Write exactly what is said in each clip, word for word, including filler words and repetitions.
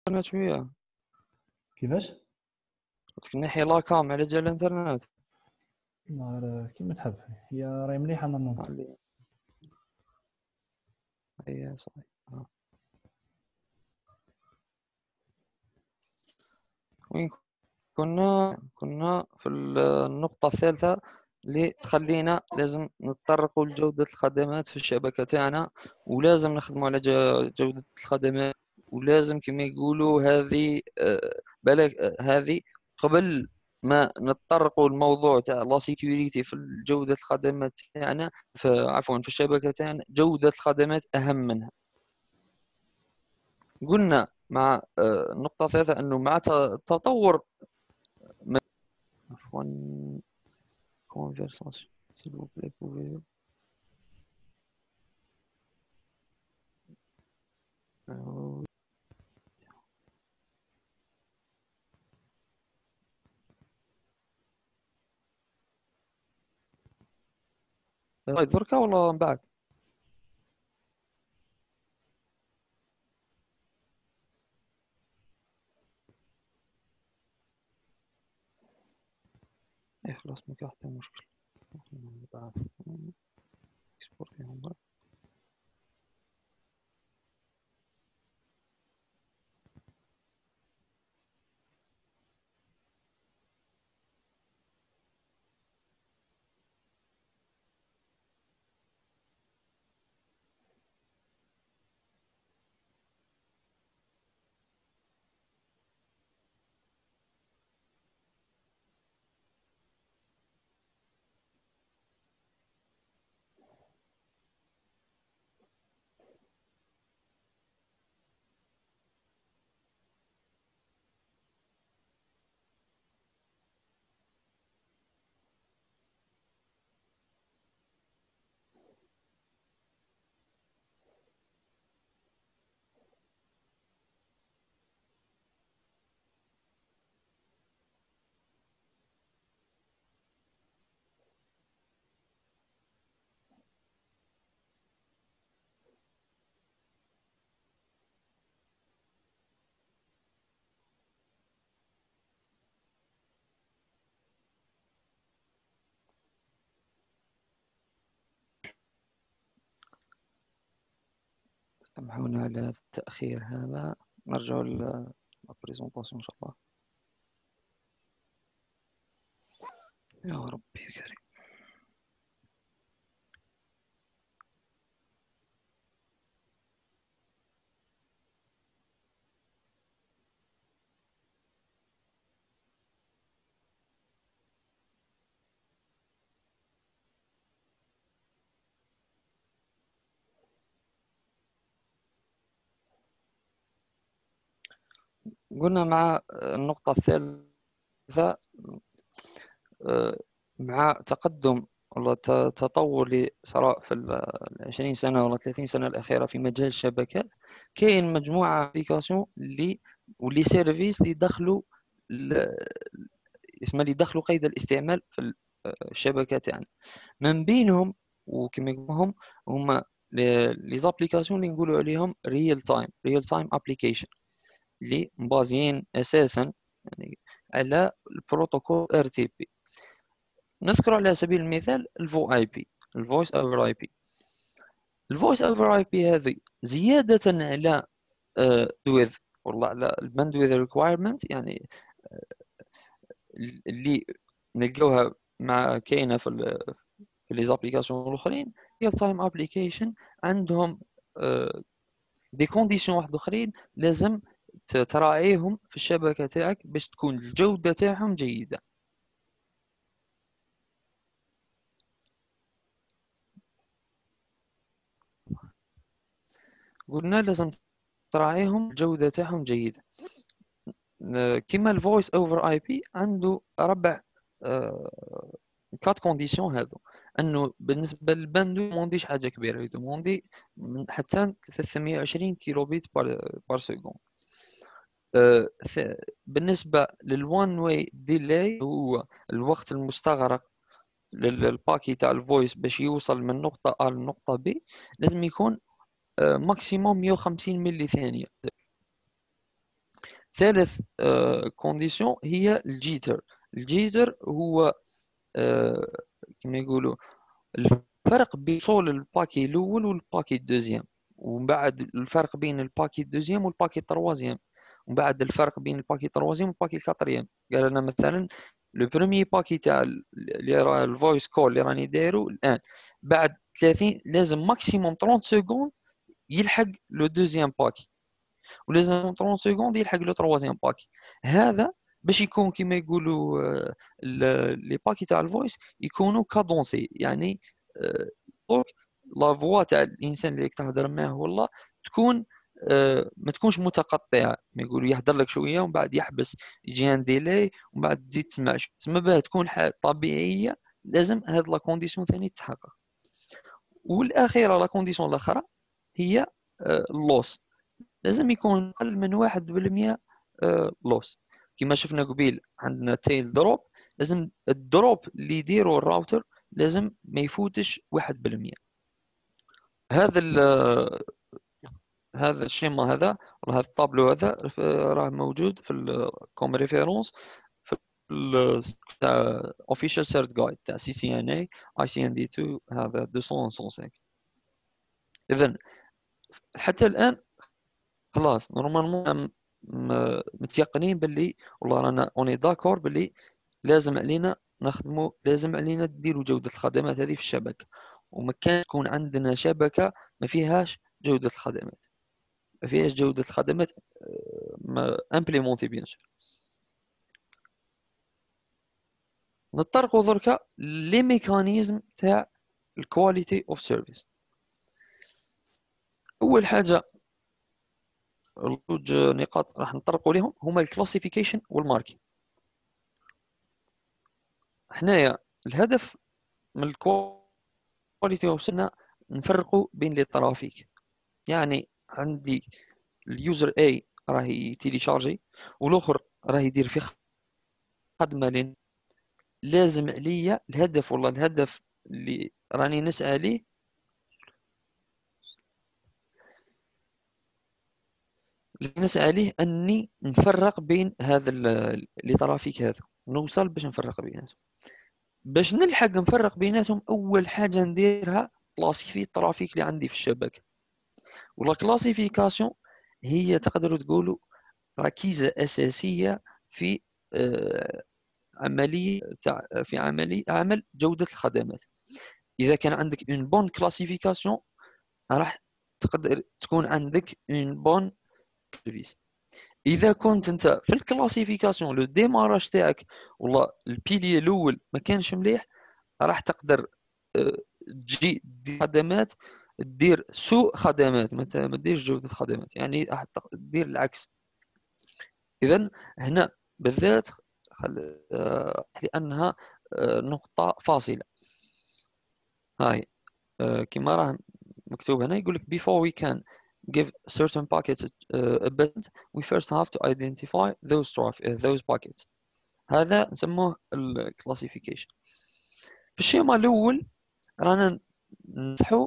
الانترنت شويه. كيفاش؟ قلت لك نحي لاكام على جال الانترنت. نهار كيما تحب، هي راهي مليحه نورمالمون. علي اي صحيح. آه. وين كنا كنا في النقطة الثالثة اللي تخلينا لازم نتطرقوا لجودة الخدمات في الشبكة تاعنا، ولازم نخدموا على جودة الخدمات، ولازم كما يقولوا هذه آه، بالك آه، هذه قبل ما نتطرقوا الموضوع تاع لا سيكوريتي في جودة الخدمات تاعنا، عفوا في الشبكة تاعنا جودة الخدمات أهم منها. قلنا مع آه، النقطة الثالثة أنه مع تطور عفوا conversation s'il vous plaît pouvez euh, oui. دركا ولا من بعد؟ اي خلاص ما كاين حتى مشكل. نبعث اكسبورتيهم. سامحونا على التأخير هذا، نرجع للبريزونطاسيون إن شاء الله. يا ربي كريم. قلنا مع النقطة الثالثة مع تقدم ولا تطور اللي صار في العشرين سنة ولا ثلاثين سنة الأخيرة في مجال الشبكات، كاين مجموعة ابليكاسيون اللي واللي سيرفيس اللي دخلوا اسمها اللي دخلوا قيد الاستعمال في الشبكات يعني. من بينهم وكما يقولهم هما لي زابليكاسيون اللي نقولوا عليهم ريل تايم ريل تايم ابليكيشن، اللي مبازيين اساسا يعني على البروتوكول ار تي بي. نذكر على سبيل المثال الفو اي بي، الفويس اوفر اي بي. الفويس اوفر اي بي هذه زياده على دويث والله على الباندويث ريكوايرمنت يعني اللي نلقاوها مع كاينه في في لي زابليكاسيون الاخرين. ريال تايم ابليكيشن عندهم دي كونديسيون واحد اخرين لازم تراعيهم في الشبكه تاعك باش تكون الجوده تاعهم جيده. قلنا لازم تراعيهم الجوده تاعهم جيده. كما الفويس اوفر اي بي عنده ربع كات كونديسيون هذو، انه بالنسبه للباندو مونديش حاجه كبيره، يدوموندي حتى ثلاثمية وعشرين كيلو بيت بار بار سكوند. بالنسبه للوان واي ديلاي هو الوقت المستغرق للباكي تاع الفويس باش يوصل من نقطه A لنقطه B لازم يكون ماكسيموم مية وخمسين ملي ثانيه. ثالث كونديسيون هي الجيتر. الجيتر هو آه، كما يقولوا الفرق بين وصول الباكي الاول والباكي الدوزيام، ومن بعد الفرق بين الباكي الدوزيام والباكي التروازيام، ومن بعد الفرق بين الباكي التروازيام والباكي الكاتريام. قال لنا مثلا لو بروميي باكي تاع اللي راه الفويس كول اللي راني دايرو الان، بعد ثلاثين لازم ماكسيموم ثلاثين سكوند يلحق لو دوزيام باكي، ولازم ثلاثين سكوند يلحق لو تروازيام باكي. هذا باش يكون كما يقولوا آه، لي باكي تاع الفويس يكونوا كادونسي، يعني دونك لا فوا تاع الانسان اللي تهضر معاه والله تكون آه، ما تكونش متقطعه، ما يقولوا يهضر لك شويه ومن بعد يحبس، يجي ان ديلي ومن بعد تزيد تسمع، تسمى باه تكون طبيعيه. لازم هاد لا كونديسيون ثاني تتحقق. والاخيره لا كونديسيون الاخرى هي اللوس، لازم يكون أقل من واحد بالمية لوس. كما شفنا قبيل عندنا تيل دروب، لازم الدروب اللي يديروا الراوتر لازم ما يفوتش واحد بالمية. هذا ال هذا الشيما هذا ولا هذا الطابلو هذا راه موجود في الكوم ريفيرونس في ال تاع اوفيشال سيرت جايد تاع سي سي ان اي اي سي ان دي اثنين هذا مئتين وخمسة. اذا حتى الان خلاص نورمالمون متيقنين باللي والله رانا اوني داكور باللي لازم علينا نخدموا، لازم علينا نديروا جودة الخدمات هذه في الشبكة، وما كان تكون عندنا شبكة ما فيهاش جودة الخدمات، ما فيهاش جودة الخدمات ما امبليمونتي بيان سور. نطرقوا دركا لي ميكانيزم تاع الكواليتي اوف سيرفيس. اول حاجه جوج نقاط راح نطرقوا لهم هما الكلاسيفيكيشن والماركين. حنايا الهدف من الكواليتي اوف سيرفيس نفرقوا بين لي طرافيك، يعني عندي اليوزر اي راه يتيليشارجي والاخر راه يدير في خدمه لين لازم عليا الهدف والله الهدف اللي راني نسعى ليه اللي نسعى ليه اني نفرق بين هذا اللي طرافيك هذا، نوصل باش نفرق بيناتهم. باش نلحق نفرق بيناتهم اول حاجه نديرها كلاسيفي الطرافيك اللي عندي في الشبكه. ولا كلاسيفيكاسيون هي تقدروا تقولوا ركيزه اساسيه في آه عمليه في عمليه عمل جوده الخدمات. اذا كان عندك اون بون كلاسيفيكاسيون راح تقدر تكون عندك اون بون سيرفيس. اذا كنت انت في الكلاسيفيكاسيون لو ديماراج تاعك والله البيلي الاول ما كانش مليح، راح تقدر تجي خدمات دير سوء خدمات، ما ديرش جوده خدمات، يعني راح تدير العكس. اذا هنا بالذات لانها نقطه فاصله. هاي كما راه مكتوب هنا يقول لك before we can give certain packets a bit we first have to identify those those packets. هذا نسموه الكلاسيفيكيشن. في الشيما الاول رانا نفتحوا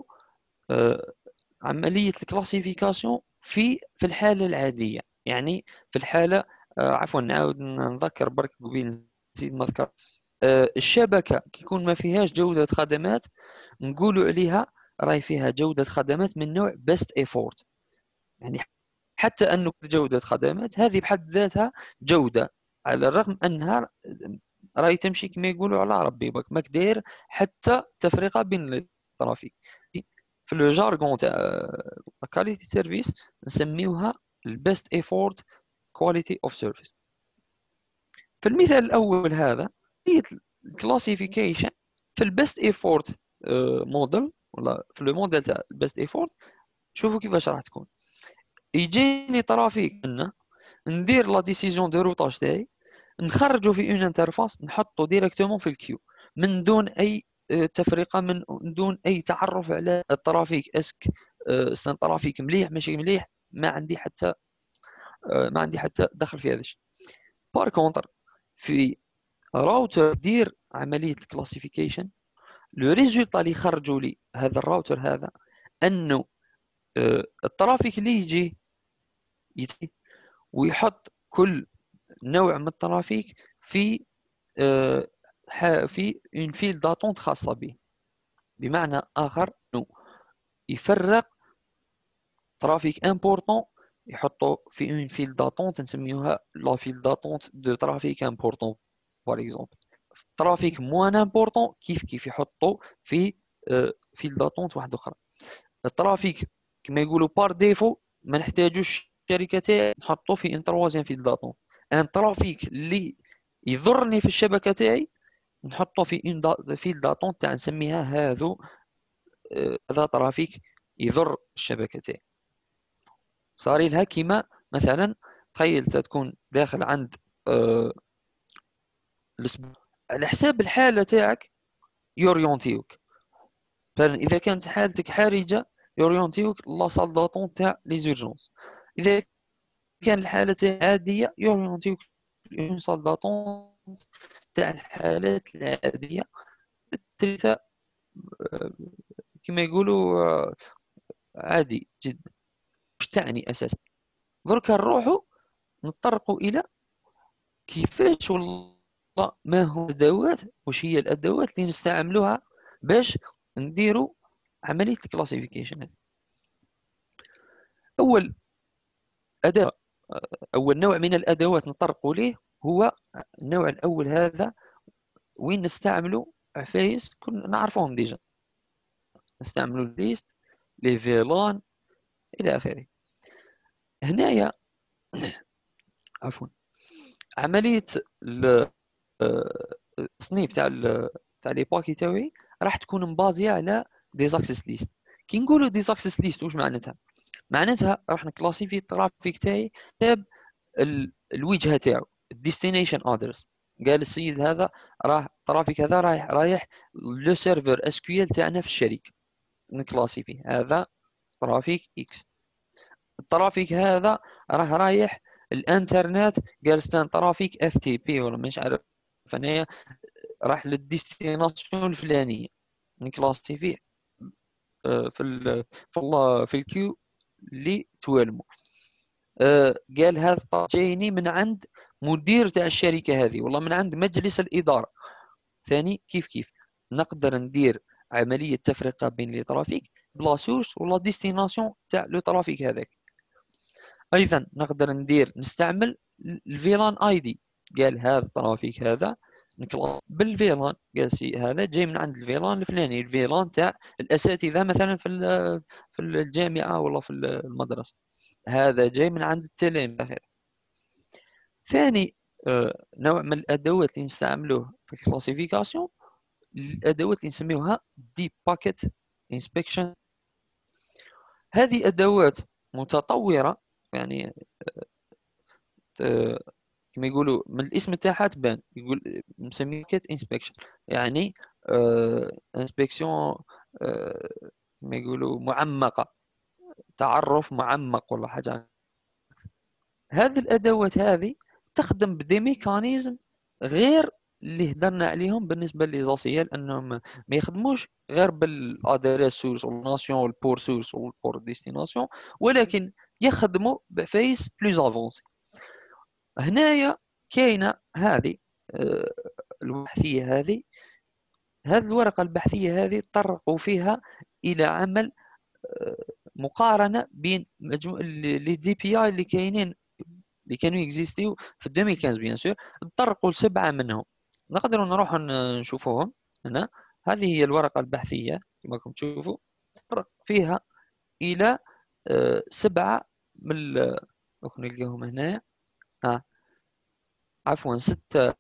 عمليه الكلاسيفيكاسيون في في الحاله العاديه، يعني في الحاله عفوا نعاود نذكر برك قبيل نسيت ما ذكر. الشبكه كيكون ما فيهاش جوده خدمات نقولوا عليها راهي فيها جودة خدمات من نوع best effort، يعني حتى أنه جودة خدمات هذه بحد ذاتها جودة، على الرغم أنها راهي تمشي كما يقولوا على ربي بك ما كدير حتى تفرقة بين الترافيك. في لو جارغون تاع كاليتي سيرفيس نسميوها البيست ايفورت كواليتي اوف سيرفيس. في المثال الأول هذا هي الكلاسيفيكيشن في البيست ايفورت موديل ولا في لو موديل تاع البيست ايفورت. شوفوا كيفاش راح تكون. يجيني طرافيك انه ندير لا ديسيزيون دو روتاج تاعي نخرجوا في اون انترفاس نحطوا ديريكتومون في الكيو من دون اي تفرقه، من دون اي تعرف على الطرافيك اسك سن طرافيك مليح ماشي مليح، ما عندي حتى ما عندي حتى دخل في هذا الشيء. بار كونتر في راوتر دير عمليه الكلاسيفيكيشن لو ريزولتا اللي يخرجوا لي هذا الراوتر هذا انه الترافيك اللي يجي يجي ويحط كل نوع من الترافيك في في اون فيل داتونت خاصة به. بمعنى آخر إنه يفرق ترافيك امبورطون يحطوا في اون فيل داتونت نسميوها لا فيل داتونت دو ترافيك امبورطون باغ اكزومبل. ترافيك موان امبورطون كيف كيف يحطوا في فيل داتونت واحدة أخرى. الترافيك كما يقولوا بار ديفو ما نحتاجوش الشركة تاعي نحطو في ان تروازيام فيل داتونت. ان ترافيك اللي يضرني في الشبكة تاعي نحطو في ان فيل داتونت تاع نسميها هذو هذا ترافيك يضر الشبكة تاعي. صاري لها كيما مثلا تخيل تكون داخل عند أه على حساب الحالة تاعك يوريونتيوك. مثلا إذا كانت حالتك حرجة يوريونتيوك لا سال داتون تاع لي زورجونس. إذا كان الحالة عادية يوريونتيوك اون سال داتون تاع الحالات العادية الثالثة كما يقولوا عادي جدا. واش تعني أساسا؟ درك نروحوا نطرقوا إلى كيفاش والله ما هو الأدوات، واش هي الأدوات اللي نستعملوها باش نديروا عملية الكلاسيفيكيشن. أول أداة أول نوع من الأدوات نطرقوا ليه هو النوع الأول. هذا وين نستعملوا عفايس كنا نعرفوهم ديجا، نستعملوا الليست لي فيلان إلى آخره. هنايا عفوا عملية التصنيف تاع تاع لي باكي تاوعي راح تكون مبازية على ديزاكسس ليست. كي نقولوا ديزاكسس ليست واش معناتها؟ معناتها راح نكلاسيفي الترافيك تاعي حساب الوجهة تاعو الديستنيشن ادرس. قال السيد هذا راه الترافيك هذا رايح رايح لو سيرفر اس كيو ال تاعنا في الشركة، نكلاسيفي هذا ترافيك اكس. الترافيك هذا راه رايح الانترنت قال ستان ترافيك اف تي بي ولا مش عارف فنيا راح للديستيناسيون الفلانيه نكلاسيفيه في ال في ال في الكيو اللي توالمو. قال هذا جايني من عند مدير تاع الشركه هذه والله من عند مجلس الاداره. ثاني كيف كيف نقدر ندير عمليه تفرقه بين لي ترافيك بلا سورس ولا ديستيناسيون تاع لو ترافيك هذاك. ايضا نقدر ندير نستعمل الفيلان اي دي. قال هذا الترافيك هذا نكلاس بالفيلان قال سي هذا جاي من عند الفيلان الفلاني، الفيلان تاع الاساتذه مثلا في في الجامعه ولا في المدرسه، هذا جاي من عند التلاميذ. ثاني نوع من الادوات اللي نستعملوه في الكلاسيفيكاسيون الادوات اللي نسميوها ديب باكيت انسبكشن. هذه ادوات متطوره يعني كما يقولوا من الاسم تاعها تبان يقول مسميه كيت انسبكشن يعني انسبكسيون كما يقولوا معمقه، تعرف معمق ولا حاجه. هذه الادوات هذه تخدم بدي ميكانيزم غير اللي هدرنا عليهم بالنسبه ليزاسيال، انهم ما يخدموش غير بالادريس سورس والناسيون والبور سورس والبور ديستيناسيون، ولكن يخدموا بفيس بلوز افونسي. هنايا كاينه هذه البحثيه هذه هذه الورقه البحثيه هذه تطرقوا فيها الى عمل مقارنه بين مجموع لي دي بي اي اللي كاينين اللي كانوا يكزيستيو في ألفين وخمسطاش بيان سور. تطرقوا لسبعه منهم نقدروا نروحوا نشوفوهم هنا. هذه هي الورقه البحثيه كما راكم تشوفوا تطرق فيها الى سبعه من راكم نلقاهم هنا ها عفوا ستة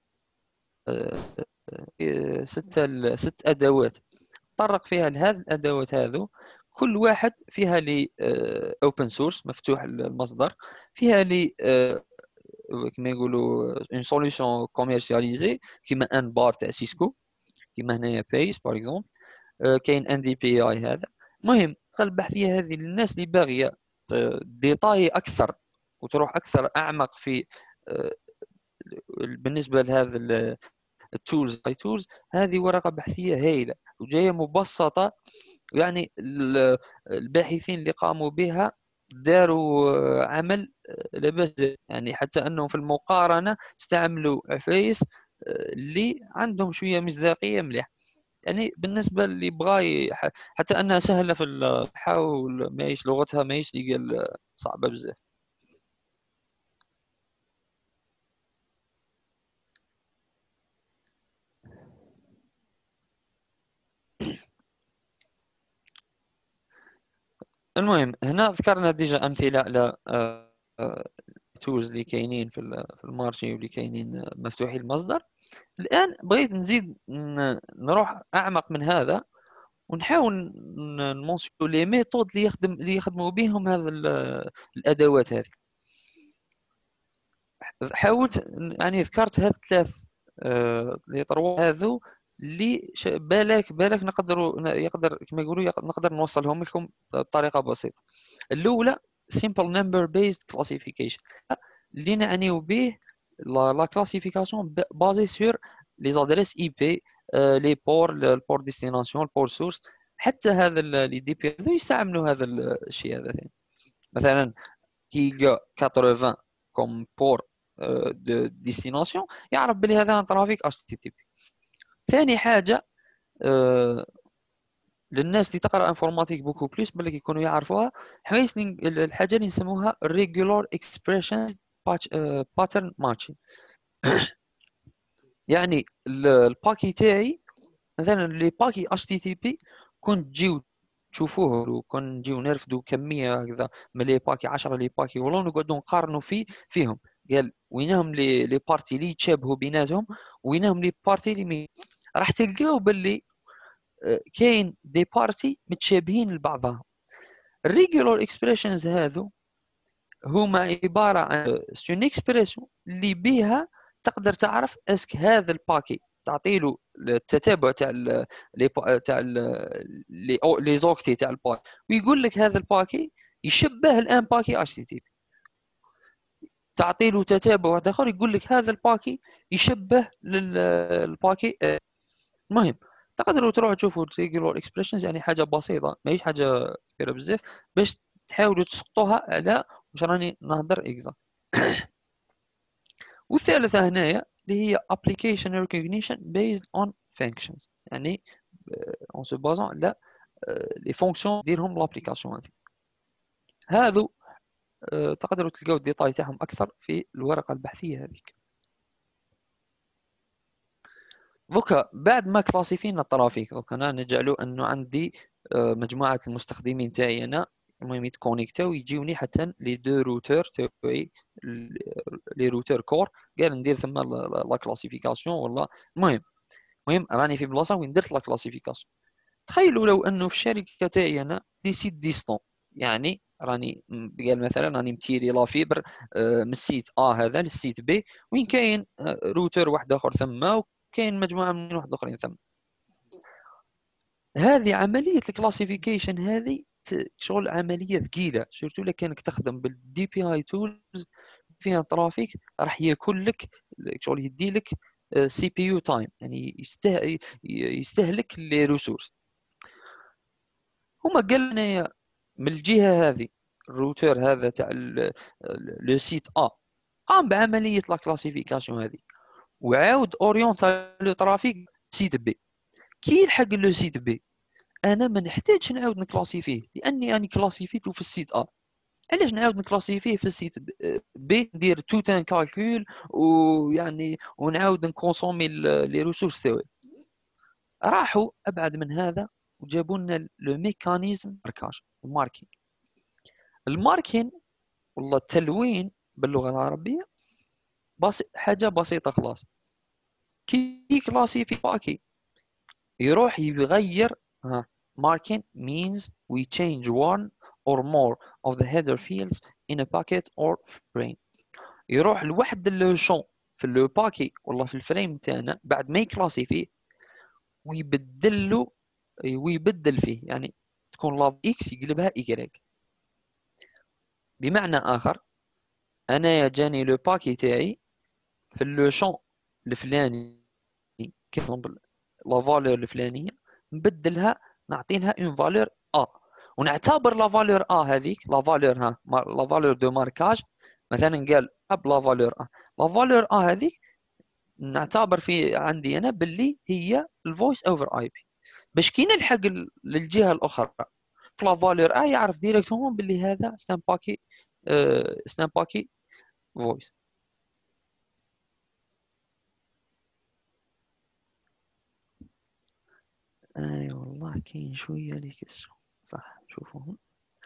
ستة ست أدوات تطرق فيها لهذه الأدوات. هذو كل واحد فيها لي open source مفتوح المصدر، فيها لي كما يقولوا une solution commercialisée كما ان بار تاع سيسكو كما هنايا بايس باغ اكزومبل. كاين ان دي بي اي. هذا مهم البحثية هذه للناس اللي باغية ديتاي أكثر وتروح أكثر أعمق في بالنسبة لهذا التولز اي تولز. هذه ورقة بحثية هائلة وجاية مبسطة، يعني الباحثين اللي قاموا بها داروا عمل لاباس يعني، حتى انهم في المقارنه استعملوا عفايس اللي عندهم شويه مصداقيه مليح. يعني بالنسبه اللي بغى حتى انها سهله في الحاول، ماهيش لغتها ماهيش اللي قال صعبه بزاف. المهم هنا ذكرنا ديجا امثله على تولز اللي كاينين في في المارشي واللي كاينين مفتوحي المصدر. الان بغيت نزيد نروح اعمق من هذا، ونحاول نمونسيو لي ميثود اللي يخدم اللي يخدموا بهم هذا الادوات هذه. حاولت يعني ذكرت هاد الثلاث لي طروا هذو اللي بالك بالك نقدروا يقدر كما يقولوا نقدر نوصلهم لكم بطريقه بسيطه. الاولى simple number based classification، اللي نعنيو به لا كلاسيفيكاسيون بازي سور لي زادريس اي بي، لي بور البور ديستيناسيون البور سورس. حتى هذا لي دي بي يستعملوا هذا الشيء هذا. مثلا كي ثمانين كوم بور دو ديستيناسيون يعرف بلي هذا ترافيك اتش تي تي بي. ثاني حاجه أه للناس اللي تقرا انفورماتيك بوكو بليس بالك يكونوا يعرفوها، حوايج الحاجه اللي نسموها ريجولار اكسبريشنز باترن ماتشين. يعني الباكي تاعي مثلا لي باكي اتش تي تي بي كنت تجيو تشوفوه وكون نجيو نرفدوا كميه هكذا من لي باكي عشرة لي باكي ولا نقعدوا نقارنوا في فيهم، قال وينهم لي لي بارتي اللي يتشابهوا بيناتهم وينهم لي بارتي اللي مي... راح تلقاو باللي كاين دي بارتي متشابهين لبعضهم. الريجولار اكسبريشنز هذو هما عباره عن سون اكسبريسيون اللي بها تقدر تعرف اسك هذا الباكي تعطي له التتابع تاع لي تاع لي لي زوكتي تاع الباكي، ويقول لك هذا الباكي يشبه الان باكي اتش تي تي بي. تعطي له تتابع واحد اخر يقول لك هذا الباكي يشبه للباكي. المهم تقدروا تروحوا تشوفوا الريجولار اكسبريشنز، يعني حاجه بسيطه ماهيش حاجه كبيره بزاف باش تحاولوا تسقطوها على واش راني نهضر اكزاكت. والثالثه هنايا اللي هي application recognition based on functions، يعني اون سو بازون على لي فونكسيون ديرهم لابليكاسيون هذه. هذو تقدروا تلقاو الديتاي تاعهم اكثر في الورقه البحثيه هذيك. دوكا بعد ما كلاسيفينا الترافيك، دوكا انا نجعلوا انه عندي مجموعه المستخدمين تاعي انا المهم يتكونيكتاو يجيوني حتى لي دو روتور تاعي لي روتور كور، قال ندير ثم لا كلاسيفيكاسيون ولا المهم المهم راني في بلاصه وين درت لا كلاسيفيكاسيون. تخيلوا لو انه في الشركه تاعي انا دي سيت ديستون، يعني راني قال مثلا راني متيري لا فيبر من السيت ا هذا للسيت بي وين كاين روتور واحد اخر ثم كاين مجموعه من واحد اخرين ثم. هذه عمليه الكلاسيفيكيشن هذه شغل عمليه ثقيله، سورتو الا كانك تخدم بالدي بي اي تولز فيها ترافيك راح ياكل لك شغل يدي لك سي بي يو تايم، يعني يسته... يستهلك لي ريسورس. هما قال لنا من الجهه هذه الروتور هذا تاع لو سيت ا قام بعمليه لا كلاسيفيكاسيون هذه وعاود اورينتا لو ترافيك سيت بي. كي يلحق لو سيت بي انا ما نحتاجش نعاود نكلاسيفيه لاني اني كلاسيفيته في السيت ا. علاش نعاود نكلاسيفيه في السيت بي ندير توت ان كالكول ويعني ونعاود نكونسومي لي ريسورس تاعي؟ راحوا ابعد من هذا وجابوا لنا لو ميكانيزم ماركاج الماركين. الماركين والله التلوين باللغه العربيه بس حاجه بسيطه خلاص. كي كلاسيفي باكي يروح يغير ها marking means we change one or more of the header fields in a packet or frame. يروح لواحد الشون في لو باكي والله في الفريم تاعنا بعد ما يكلاسيفيه ويبدل له ويبدل فيه، يعني تكون لاف اكس يقلبها ايكغيك. بمعنى اخر انا جاني لو باكي تاعي في لو شون الفلاني كيفن لا فالور الفلانيه نبدلها نعطي لها اون فالور ا ونعتبر لا فالور ا هذيك لا فالور ها لا فالور دو ماركاج، مثلا قال اب لا فالور ا، لا فالور ا هذيك نعتبر في عندي انا باللي هي الفويس اوفر اي بي، باش كي نلحق للجهه الاخرى في لا فالور ا يعرف ديريكتومون باللي هذا ستان باكي ستان باكي فويس. اي والله كاين شويه لي كيسيون صح نشوفوهم.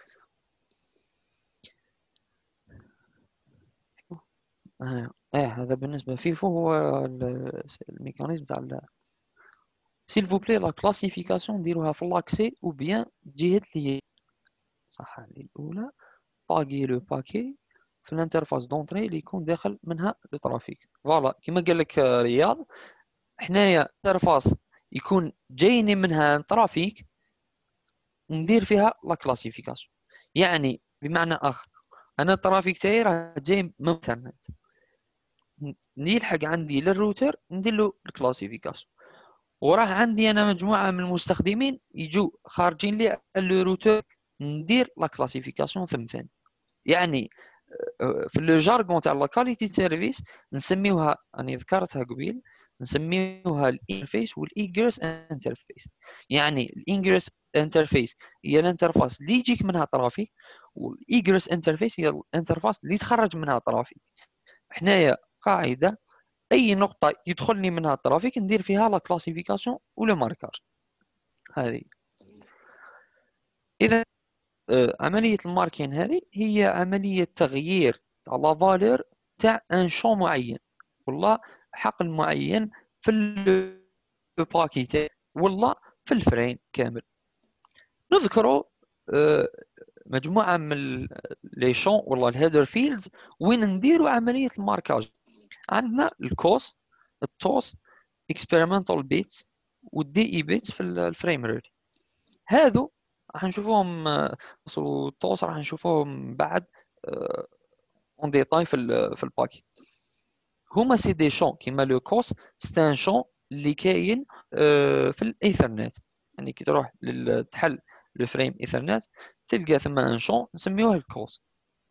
اه اه هذا بالنسبه فيفو هو الميكانيزم تاع سيل فو بلي لا كلاسيفيكاسيون نديروها في لاكسي او بيان جهه لي صح. هذه الاولى طاغي لو باكي في الانترفاس دونطري اللي يكون داخل منها لو ترافيك. فوالا كيما قال لك رياض، حنايا انترفاس يكون جايني منها ترافيك ندير فيها لا كلاسيفيكاسيون. يعني بمعنى اخر انا الترافيك تاعي راه جاي من الانترنت، يلحق عندي للروتر ندير له الكلاسيفيكاسيون، وراه عندي انا مجموعه من المستخدمين يجوا خارجين لي لو روتر ندير لا كلاسيفيكاسيون ثم ثاني. يعني في لو جارغون تاع لا كاليتي سيرفيس نسميوها، راني ذكرتها قبيل، نسميوها الانترفيس والايجرس انترفيس. يعني الانجرس انترفيس هي الانترفاس اللي يجيك منها ترافيك، والايجرس انترفيس هي الانترفاس اللي تخرج منها ترافيك. حنايا قاعده اي نقطه يدخلني منها الترافيك ندير فيها لا كلاسيفيكاسيون ولا ماركاج. هذه اذا آه، عمليه الماركين هذه هي عمليه تغيير تاع لا فالور تاع ان شون معين، والله حقل معين في الباكيت والله في الفريم كامل. نذكروا آه، مجموعه من لي شون والله الهيدر فيلدز وين نديروا عمليه الماركاج. عندنا الكوس، التوس، experimental bits والدي اي بيتس في الفريم ريت. هذو راح نشوفوهم التوس راح نشوفوهم بعد اون ديتاي في ال في الباكي. هما سي دي شون كيما لو كوس سي ان شون اللي كاين في الايثرنت. يعني كي تروح تحل لو فريم ايثرنت تلقى ثم ان شون نسميوه الكوس.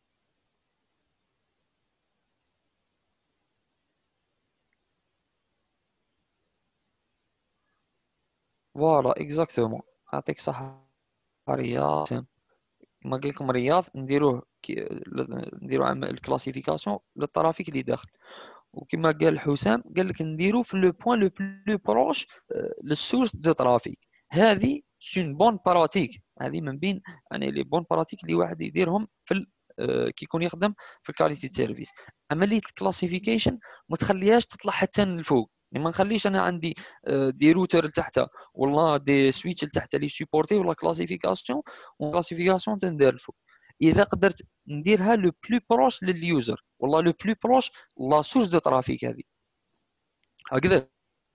فوالا اكزاكتومون يعطيك صح رياض. كما قال لكم رياض نديروه كي... نديرو عمل الكلاسيفيكاسيون للترافيك اللي داخل، وكما قال حسام قال لك نديرو في لو بوين لو بلو بروش للسورس دو ترافيك. هذه سون بون براتيك، هذه من بين يعني لي بون براتيك اللي واحد يديرهم في ال... كي يكون يخدم في الكاليتي سيرفيس. عمليه الكلاسيفيكيشن ما تخليهاش تطلع حتى للفوق، يعني ما نخليش انا عندي دي روتر لتحت والله دي سويتش لتحت اللي سيبورتي ولا كلاسيفيكاسيون وكلاسيفيكاسيون تندير الفوق. اذا قدرت نديرها لو بلو بروش لليوزر والله لو بلو بروش لا سورس دو ترافيك هذه هكذا.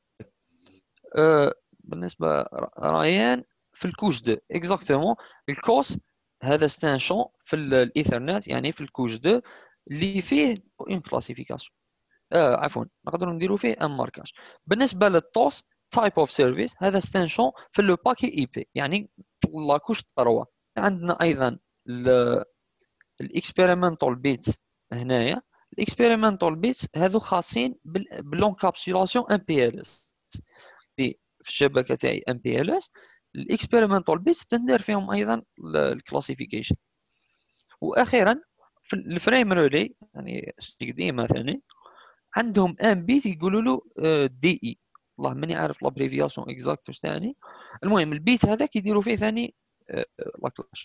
أه بالنسبه ريان في الكوش دو اكزاكتومون الكوس هذا ستان شون في الايثرنت يعني في الكوش دو اللي فيه اون كلاسيفيكاسيون آه عفوا نقدروا نديروا فيه ان ماركاج. بالنسبه للتوس تايب اوف سيرفيس هذا ستان شون في لو باكي اي بي يعني في لاكوش ثروه. عندنا ايضا الاكسبيرمنتال بيتس. هنايا الاكسبيرمنتال بيتس هذو خاصين بالانكابسولاسيون ام بي ال اس في الشبكه تاعي ام بي ال اس. الاكسبيرمنتال بيتس تندير فيهم ايضا الكلاسيفيكيشن. واخيرا في الفريم ريلي يعني ديما ثاني عندهم ان بيت يقولوا له دي اي، والله ماني عارف لابريفياسيون اكزاكت واش ثاني. المهم البيت هذاك يديروا فيه ثاني لا كلاش.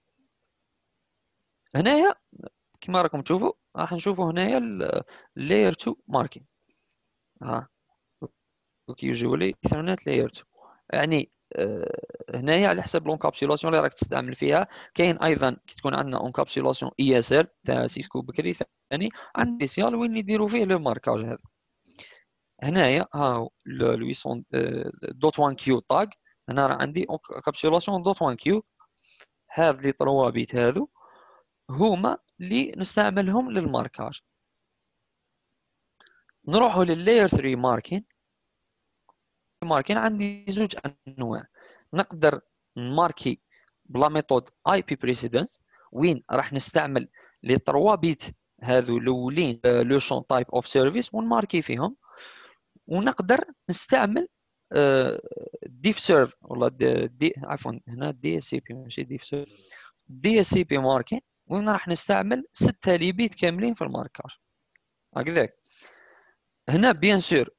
هنايا كما راكم تشوفوا راح نشوفوا هنايا اللاير تو ماركين. ها دوك يجيو لي ايثرنت لاير تو يعني آه، هنايا على حسب لونكابسولاسيون اللي راك تستعمل فيها. كاين ايضا كي تكون عندنا اونكابسولاسيون اي اس ال تاع سيسكو بكري ثاني عند سبيسيال وين يديروا فيه لو ماركاج هذا. هنايا ها ال ثمانمية دوت واحد كيو تاغ. هنا راه عندي اونكابسولاسيون دوت واحد كيو. هاد لي تروا بيت هادو هما اللي نستعملهم للماركاج. نروحوا لللاير ثري ماركين. ماركين عندي زوج انواع. نقدر نماركي بلا ميثود اي بي بريسيدنس، وين راح نستعمل لي تروا بيت هذو الاولين لو شون تايب اوف سيرفيس ونماركي فيهم، ونقدر نستعمل ديف سيرف والله دي, دي عفوا هنا دي اس سي بي ماشي ديف سيرف، دي اس سي بي ماركين، وين راح نستعمل ستة لي بيت كاملين في الماركاج هكذاك. هنا بيان سور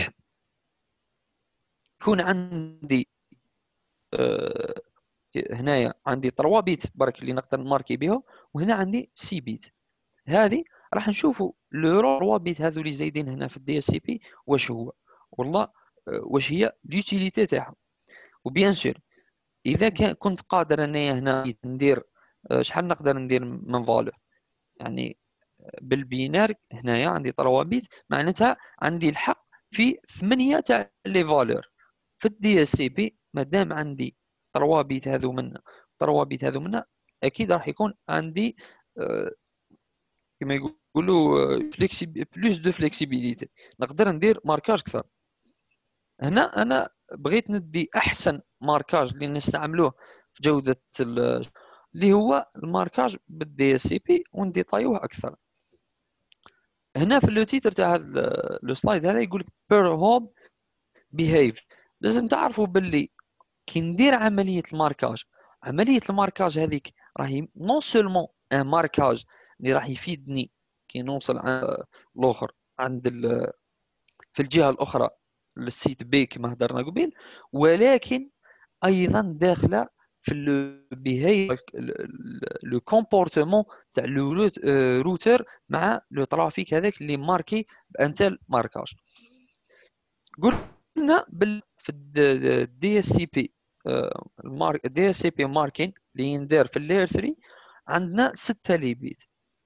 يكون عندي أه هنايا عندي تروا بيت برك اللي نقدر نماركي بهم، وهنا عندي سي بيت. هذه راح نشوفوا لو تروا بيت هذو اللي زايدين هنا في الدي اس سي بي واش هو والله أه واش هي اليوتيليتي تاعهم. وبيان سور اذا كان كنت قادر اني هنا ندير أه شحال نقدر ندير من فالور، يعني بالبينار هنايا عندي تروا بيت معناتها عندي الحق في ثمانية تاع لي فالور. في الدي اس سي بي مادام عندي تروا بيت هذو منا تروا بيت هذو منا، اكيد راح يكون عندي أه كما يقولوا فليكسي بلوس دو فليكسيبيليتي، نقدر ندير ماركاج اكثر. هنا انا بغيت ندي احسن ماركاج اللي نستعملوه في جوده اللي هو الماركاج بالدي اس سي بي ونديطايوه اكثر. هنا في لو تيتر تاع هذا لو سلايد هذا يقول لك بير هوب بيهيف. لازم تعرفوا باللي كي ندير عمليه الماركاج، عمليه الماركاج هذيك راهي نون سولمون ان ماركاج اللي راح يفيدني كي نوصل عند الاخر عند في الجهه الاخرى للسيت بي كما هضرنا قبيل، ولكن ايضا داخله في لو بيهيف لو كومبورتمون تاع لو روتر مع لو ترافيك هذاك اللي ماركي بان تال ماركاج. قلنا بال في الدي اس سي بي الدي اس سي بي ماركين اللي يندار في اللاير ثلاثة عندنا ستة لي بيت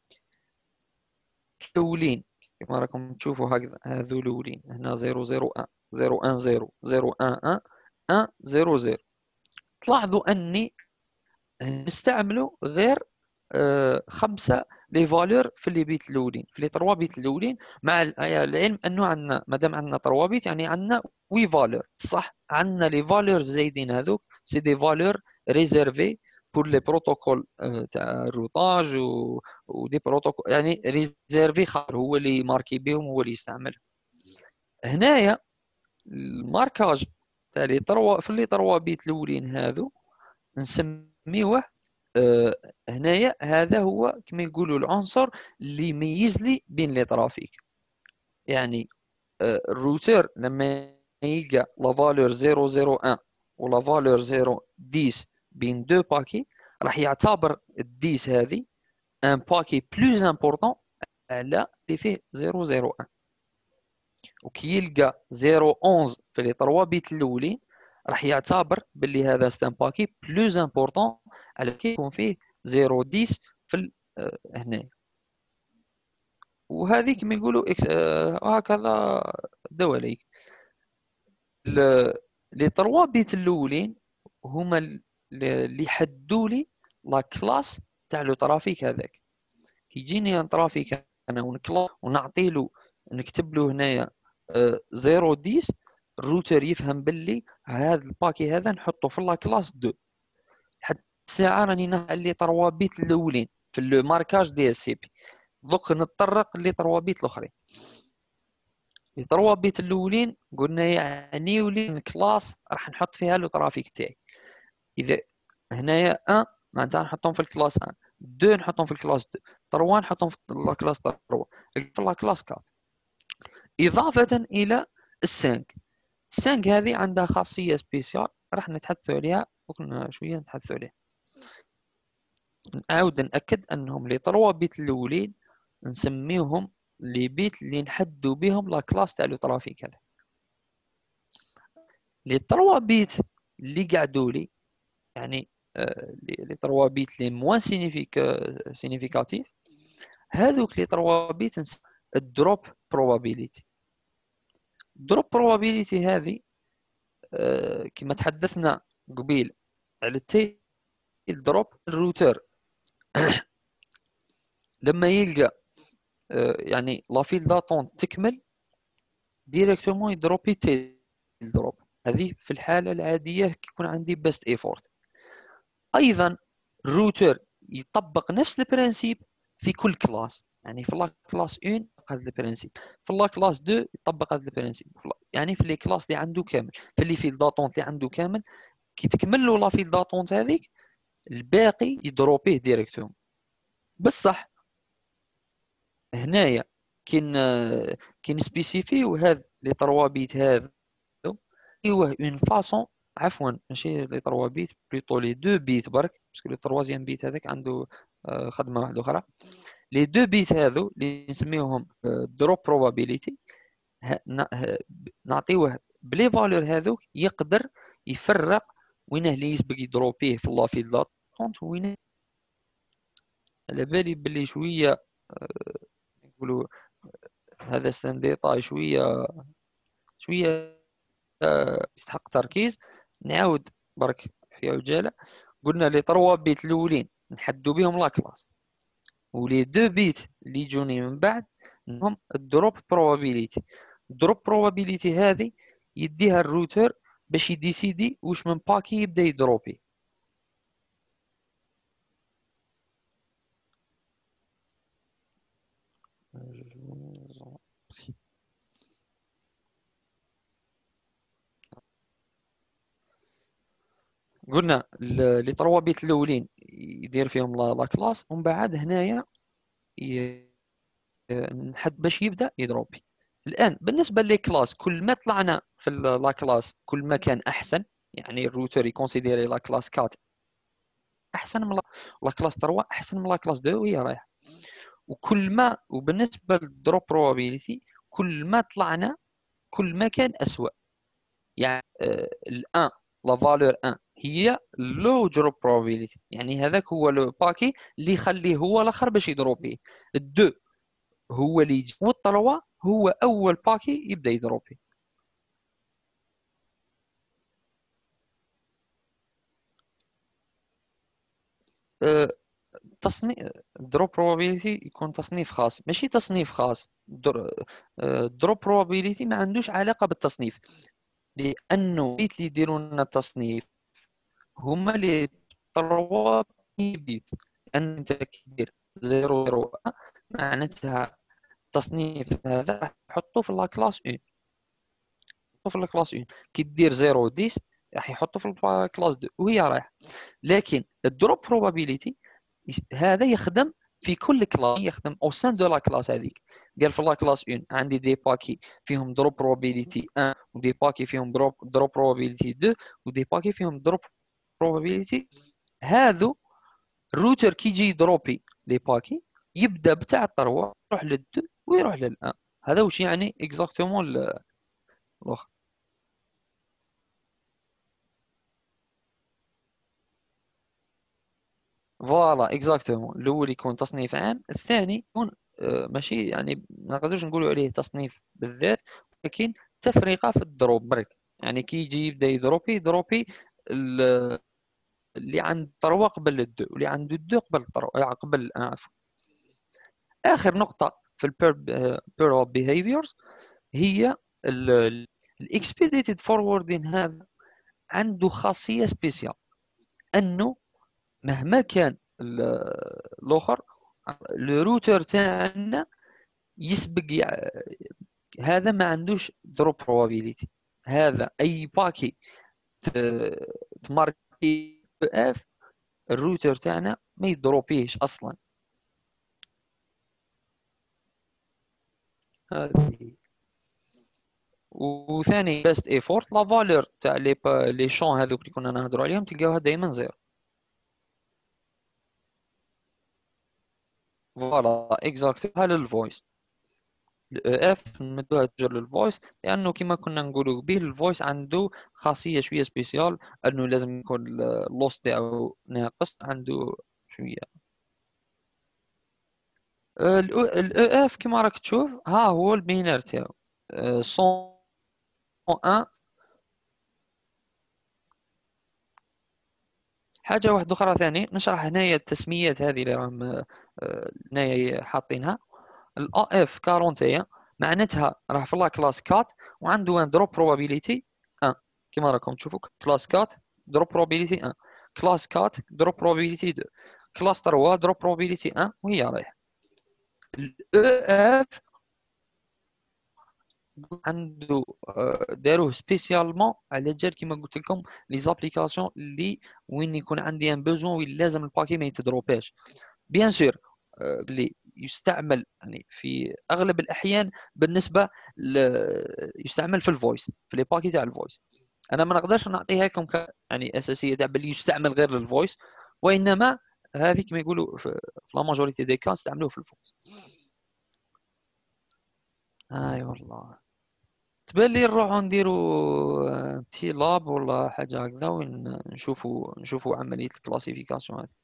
الاولين كما راكم تشوفوا هكذا، هذو الاولين هنا صفر صفر واحد صفر واحد صفر صفر واحد واحد واحد صفر صفر. تلاحظوا اني نستعملوا غير آه خمسه لي فالور في لي بيت الاولين في لي تروا بيت الاولين، مع العلم انه عندنا مادام عندنا تروا بيت يعني عندنا وي فالور صح. عندنا لي فالور زايدين هذوك سي دي فالور ريزيرفي بور لي بروتوكول تاع الروتاج و... ودي بروتوكول يعني ريزيرفي خاطر هو اللي ماركي بهم هو اللي يستعمل. هنايا الماركاج تاع لي تروا في لي تروا بيت الاولين هذو نسميوه أه هنايا هذا هو كما يقولوا العنصر اللي يميز لي بين لي ترافيك. يعني أه الروتر لما يلقى لا فالور صفر صفر واحد ولا فالور صفر عشرة بين دو باكي راح يعتبر الديس هذه ان باكي بلوز امبورطون على اللي فيه صفر صفر واحد، وكي يلقى صفر واحد واحد في لي تروا بيت الاولين راح يعتبر باللي هذا ستان باكي بلوز امبورطون على كي يكون فيه صفر عشرة في هنا. وهذه كما يقولوا هكذا دواليك. لي تروا بيت الاولين هما اللي حدوا لي لا كلاس تاع لو ترافيك هذاك. يجيني ان ترافيك انا ونكلا ونعطي له نكتب له هنايا صفر عشرة، الروتر يفهم باللي هذا الباكي هذا نحطه في لا كلاس اثنين. حتى الساعه راني نحل لي تروا بيت الاولين في الماركاج دي اس سي بي. دوك نتطرق لي تروا بيت الاخرين. لي تروا بيت الاولين قلنا يعني ولي كلاس راح نحط فيها لو ترافيك تاعي. اذا هنايا واحد معناتها نحطهم في الكلاس واحد، اثنين نحطهم في الكلاس اثنين، ثلاثة نحطهم في الكلاس ثلاثة، في الكلاس أربعة. إضافة إلى السانك. السانك هذه عندها خاصية سبيسيال راح نتحدثوا عليها وكنا شوية نتحدثوا عليها. نعاود نأكد أنهم لي تروا بيت الأولين نسميهم لي بيت اللي نحدوا بهم لا كلاس تاع لو ترافيك هذا. لي تروا بيت اللي قعدوا لي يعني لي تروا بيت لي موان سينيفيكاتيف هذوك لي تروا بيت الدروب probability. الدروب probability هذه أه كما تحدثنا قبيل على التيل دروب الروتر لما يلقى أه يعني لا فيل داتون تكمل ديريكتومون يدروبي تيل دروب. هذه في الحالة العادية كيكون عندي بيست ايفورت. ايضا الروتر يطبق نفس البرانسيب في كل كلاس، يعني في لا كلاس واحد هذا البرانسيب، في لا كلاس اثنين يطبق هذا البرانسيب، يعني في لي كلاس اللي عنده كامل، في اللي فيل داتونت اللي عنده كامل، كي تكمل له لا فيل داتونت هذيك الباقي يدروبيه ديريكتوم. بصح هنايا كاين كاين سبيسيفي وهذا لي تروا بيت هذا ايوه اون فاصون، عفوا ماشي لي تروا بيت بليطو لي دو بيت برك، باسكو لو تروازيام بيت هذاك عنده آه، خدمه واحده اخرى. لي دو بيت هذو اللي نسميوهم دروب بروبابيليتي، نعطيوه بلي فالور هذوك يقدر يفرق وينه اللي يسبق يدروبيه في لا فيل داتونت وين. على بالي بلي شويه آه، نقولوا هذا سان ديتاي شويه شويه آه، يستحق تركيز. نعاود برك في عجاله. قلنا لي تروا بيت الاولين نحدوا بهم لا كلاس، ولي دو بيت اللي يجوني من بعد هم الدروب بروبابيليتي. الدروب بروبابيليتي هذه يديها الروتر باش يديسيدي واش من باكي يبدا يدروبي. قلنا لي تروا بيت الاولين يدير فيهم لا لا كلاس، ومن بعد هنايا نحد باش يبدا يدروبي. الان بالنسبه لي كلاس، كل ما طلعنا في لا كلاس كل ما كان احسن، يعني الروتر يكونسيديري لا كلاس أربعة احسن من لا كلاس ثلاثة احسن من لا كلاس اثنين وهي رايحه. وكل ما وبالنسبه للدروب بروبابيليتي كل ما طلعنا كل ما كان اسوء. يعني آه الان لا فالور واحد هي لو دروب بروبابيليتي، يعني هذاك هو لو باكي اللي يخليه هو الاخر باش يدروبيه. الدو هو اللي يجي، والثلاثة هو اول باكي يبدا يدروبي. أه تصنيف دروب بروبابيليتي يكون تصنيف خاص، ماشي تصنيف خاص. دروب بروبابيليتي ما عندوش علاقه بالتصنيف، لانه بيت اللي يديروا لنا التصنيف هما اللي تروا بيت. لان انت كي دير صفر صفر معناتها التصنيف هذا راح تحطه في لا كلاس واحد، في الكلاس واحد. كي دير صفر عشرة راح يحطه في الكلاس اثنين وهي رايحه. لكن الدروب بروبابيليتي هذا يخدم في كل كلاس، يخدم او سان دو لا كلاس هذيك. قال في لا كلاس واحد عندي دي باكي فيهم دروب بروبابيليتي واحد، ودي باكي فيهم دروب دروب بروبابيليتي اثنين، ودي باكي فيهم دروب بروبابيليتي. هذو الروتر كي يجي يدروبي لي باكي يبدا بتاع الثروه يروح للدو ويروح للان. هذا واش يعني اكزاكتومون الاخر. فوالا اكزاكتومون، الاول يكون تصنيف عام، الثاني يكون آه، ماشي يعني ما نقدرش نقولوا عليه تصنيف بالذات، ولكن تفرقه في الدروب برك. يعني كي يجي يبدا يدروبي يدروبي ال- اللي عند الثروه قبل الدو، واللي عنده الدو قبل الثروه قبل الان عفوا. اخر نقطه في البير اوف بيهيفيرز هي الاكسبيديتد فوروردين. هذا عنده خاصيه سبيسيال، انه مهما كان ال- الاخر الروتر تاعنا يسبق يع- هذا ما عندوش دروب بروبابيليتي. هذا اي باكي ت- تماركي اف الروتر تاعنا ما يدروبيش اصلا. هذه. وثاني بيست ايفورت لا فالور تاع لي با- لي شون هذوك اللي كنا نهضروا عليهم تلقاوها دائما زيرو. فوالا اكزاكت. هذا الفويس اف نمدوها تجر للفويس، لانه كما كنا نقولوا به الفويس عنده خاصيه شويه سبيسيال، انه لازم يكون اللوس تاعو ناقص عنده شويه. الاو اف كما راك تشوف ها هو البينار تاعو مية وواحد. حاجه واحده اخرى ثاني نشرح هنايا التسميات هذه اللي راهم آه، هنايا حاطينها. الا اف أربعين معناتها راه في لا كلاس أربعة وعنده ان دروب بروبابيليتي واحد، كما راكم تشوفوا كلاس أربعة دروب بروبابيليتي واحد. كلاس أربعة دروب probability اثنين، كلاس ثلاثة دروب probability واحد، وهي رايحة. ال إي إف عنده آه، داروه سبيسيالمون على جال كيما قلت لكم لي زابليكاسيون اللي وين يكون عندي ان بوزون وين لازم الباكي ما يتدروباش. بيان سور اللي يستعمل يعني في اغلب الاحيان بالنسبه ل... يستعمل في الفويس، في لي باكي تاع الفويس. انا ما نقدرش نعطيها لكم ك... يعني اساسيه تاع باللي يستعمل غير للفويس، وانما هذه كما يقولوا في, في لا ماجوريتي دي كان استعملوه في الفويس. اي والله تبان لي نروحو نديرو بتي لاب ولا حاجه هكذا وين نشوفو نشوفو عمليه الكلاسيفيكاسيون هذه.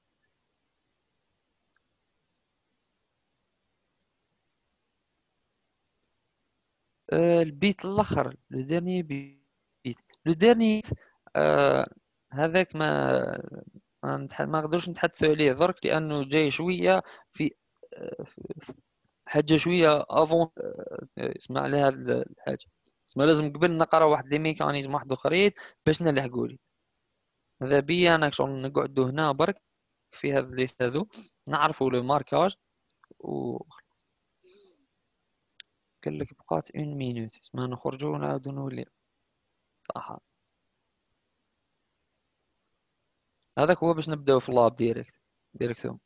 آه، البيت الاخر لو ديرني بيت، لو ديرني آه هذاك ما ما نتح- ما نقدرش نتحدثوا عليه درك لانه جاي شويه في آه، في- حاجه شويه افون. اسمع على هذه الحاجه، ما لازم قبل نقرا واحد لي ميكانيزم واحد اخرين باش نلحقوا لي. هذا بيا انا شغل نقعدوا هنا برك في هذا الليست هذو نعرفوا لو ماركاج. و قال لك بقات اون مينوت ما نخرجوا ونعاودوا نولي. صح، هذاك هو باش نبداو في اللاب ديريكت ديريكتو.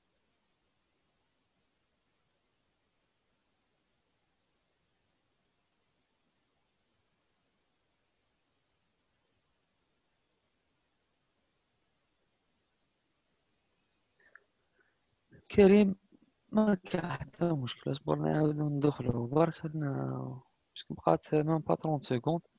كريم ما كان حتى مشكل، اصبر نعاودو ندخلو برك لنا باسكو بقات ميم با ثلاثين سكوند.